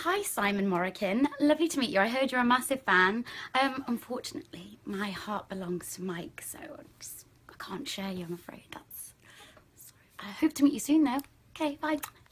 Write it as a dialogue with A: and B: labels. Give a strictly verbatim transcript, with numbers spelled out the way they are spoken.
A: hi Simon Morrican, lovely to meet you. I heard you're a massive fan. Um, unfortunately, my heart belongs to Mike, so I just I can't share you, I'm afraid. That's sorry. I hope to meet you soon though. Okay, bye.